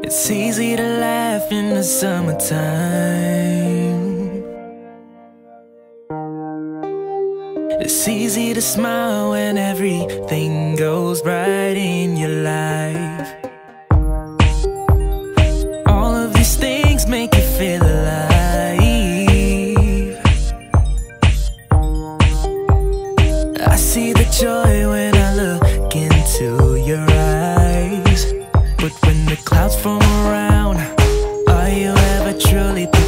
It's easy to laugh in the summertime. It's easy to smile when everything goes right in your life. All of these things make you feel alive. I see the joy when I look into your eyes. But when the clouds form around, are you ever truly